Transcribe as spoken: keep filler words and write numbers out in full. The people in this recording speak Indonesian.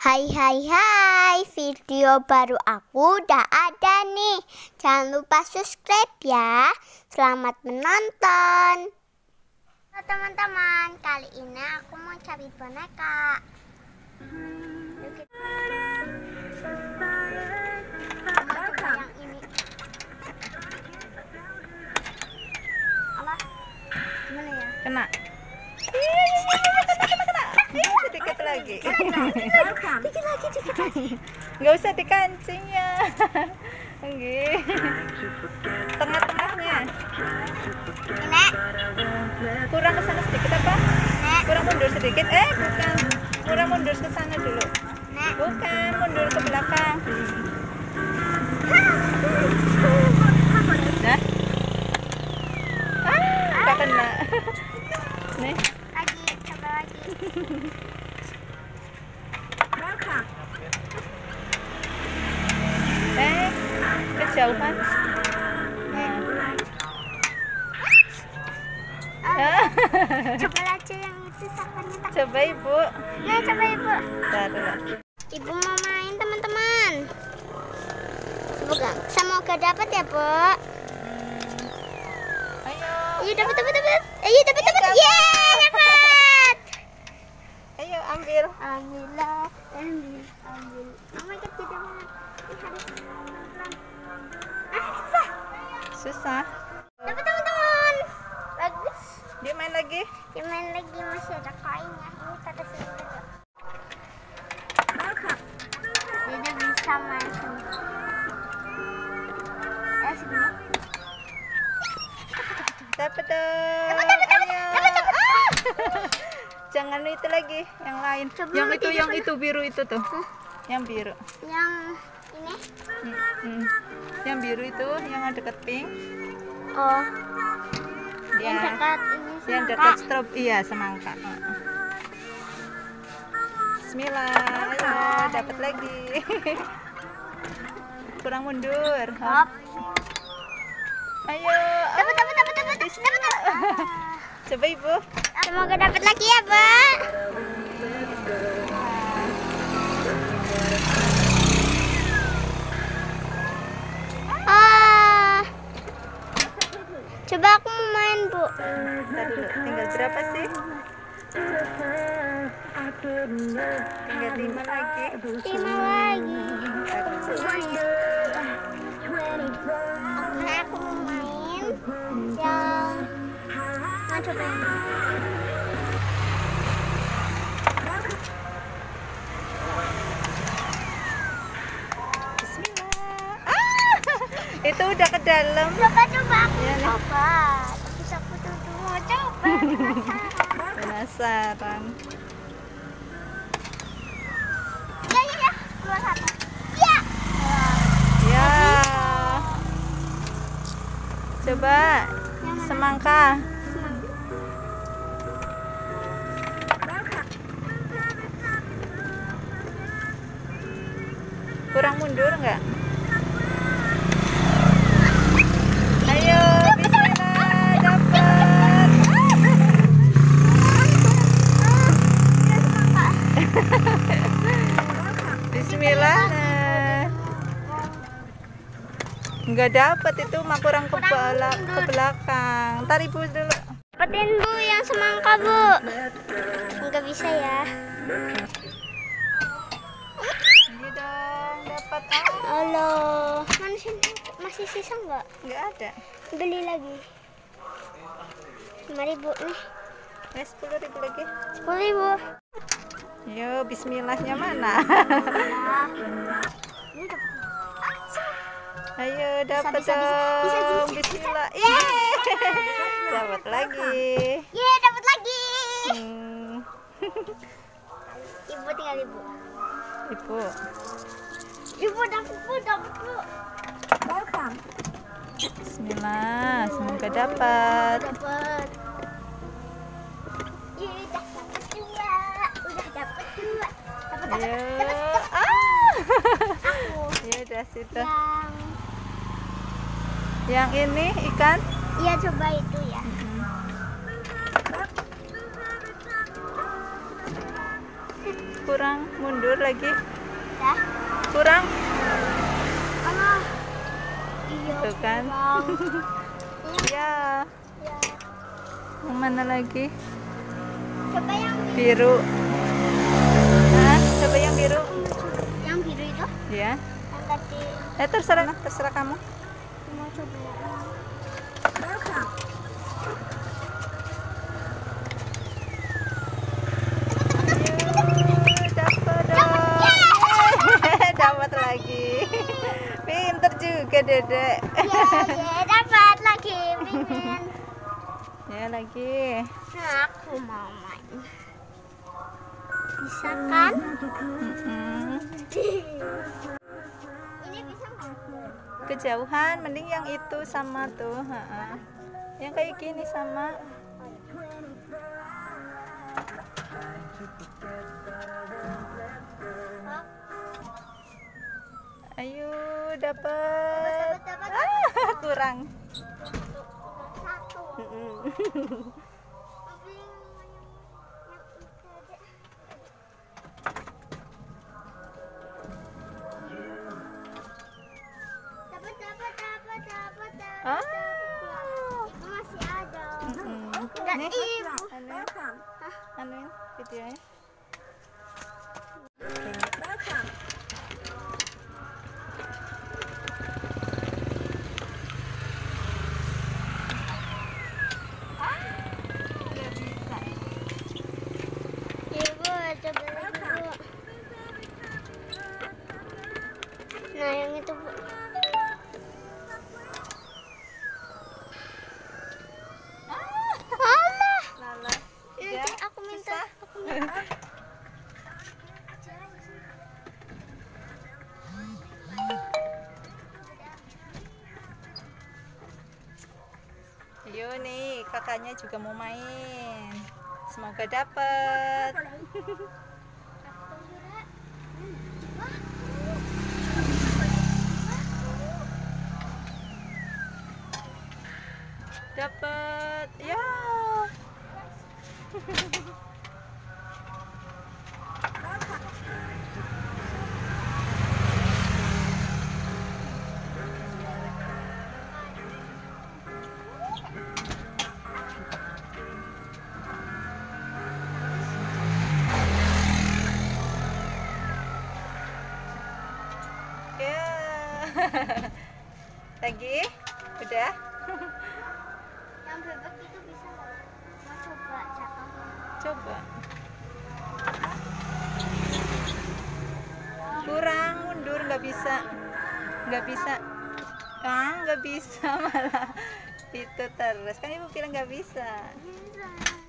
Hai hai hai, video baru aku udah ada nih. Jangan lupa subscribe ya. Selamat menonton. Halo teman-teman, kali ini aku mau cari boneka. Mau coba yang ini. Apa? Gimana ya? Kena. Sedikit lagi. Dikit lagi, dikit lagi. Nggak usah dikancing ya. Enggak. Tengah-tengahnya. Nek, Kurang ke sana sedikit apa? nek, Kurang mundur sedikit. Eh, bukan. Kurang mundur ke sana dulu. nek. Bukan, mundur ke belakang. Nah. Ah, nggak kena. Nih. Lagi, coba lagi. Eh, kejauhan. Nah. Ah. Coba aja yang itu sampahnya tak. Coba ibu. Nah, coba ibu. Bentar dulu. Ibu mau main teman-teman. Bukan, semoga dapat ya bu. Ayo. Iya dapat dapat dapat. Iya dapat dapat. Yeay dapat. Ayo ambil. Alhamdulillah. Ambil ambil. Oh my god tidak banget. Ini harus pelan-pelan. Ah susah. Susah. Dapat teman-teman. Bagus. Dia main lagi. Ya main lagi, masih ada koinnya. Ini pada sini dulu. Jadi bisa main sini. Eh segini. Dapat dong. Dapat dapat dapat Ayo. dapat dapat. Ah. Jangan itu lagi, yang lain. Coba yang lagi itu, di yang sana. itu biru itu tuh. Hah? Yang biru. Yang ini. Hmm, hmm. Yang biru itu yang deket pink. Oh, Dia yang dekat ini yang semangka. dekat strop, iya semangka. Heeh. Bismillah, ayo dapat lagi. Kurang mundur. Hop. Ayo. Dapat dapat dapat dapat dapat dapat. Coba ibu. Semoga dapat lagi ya, Pak. Ah. Coba aku mau main, Bu. Bentar dulu. Tinggal berapa sih? Tinggal lima lagi. Lima lagi. Bagus. Karena aku mau main yang mau coba yang ini. Bismillah. Ah, itu udah ke dalam. Coba coba aku Ya, nih. coba. Terus aku tuh mau coba. Penasaran. Penasaran. Ya ya ya. Keluar satu. Ya. Ya. Coba semangka. Kurang mundur nggak? Ayo, bismillah, dapat. Bismillah. Nah. Nggak dapat itu mah kurang ke bala- ke belakang. Ntar ibu dulu. Dapetin Bu yang semangka Bu. Enggak bisa ya. Ini dong, dapat. Ah, Halo. Mana sih? Masih sisa nggak? nggak ada. Beli lagi. Lima ribu nih. Eh, sepuluh ribu lagi. Sepuluh ribu. Yo, bismillahnya mana? Ini dapat. Ayo, dapat bisa, bisa, dong. bisa, bisa, bisa. Bismillah. Yeay. Dapat lagi. Ye, dapat lagi. Hmm. Ibu tinggal ibu. Ibu. Ibu dapat Bu, dapat Bu. Welcome. Bismillah, semoga dapat. Dapat. Ye, udah dapat dua. Udah dapat dua. Dapat dapat Ayo. dapat dapat. Ah. Aku Ya udah situ. yang Yang ini ikan. iya coba itu ya. Hmm. kurang, mundur lagi. Ya. Kurang. Alah. Iya. Tuh kan. Ya. Ya. Yang mana lagi? Coba yang Biru. Nah, coba yang biru. yang biru itu. Ya. Yang tadi Eh, terserah, terserah kamu. mau coba yang Ayo, dapat dong. Dapat lagi. Pinter juga, Dedek. ya, ya, dapat lagi, Mimin. Ya, lagi. Nah, aku mau main. Bisa kan? Mm-mm. Ini bisa nggak? Kejauhan, mending yang itu sama tuh. Ha-ha. Yang kayak gini sama. Ayo, dapat. Dapat, dapat, Ah, kurang. Satu. Mm-mm. Tapi yang yang itu ada. Dapat, dapat, dapat, dapat, dapat, Ah. dapat. Ibu masih ada. Mm-mm. Dan Nih, ibu. anu, anu videonya. Nggak bisa. Ibu, coba lagi, Bu. Nah, yang itu, Bu. Alah. Lala. Nanti Ya, aku minta. susah. Aku minta. Ayo nih, kakaknya juga mau main. Semoga dapat. Dapat. Ya. Ya. Lagi? Udah? Yang bebek itu bisa nggak? Mau coba jatuh. Coba. Kurang, mundur, nggak bisa. Nggak bisa. Ah, nggak bisa malah. Itu terus. Kan ibu bilang nggak bisa. Bisa.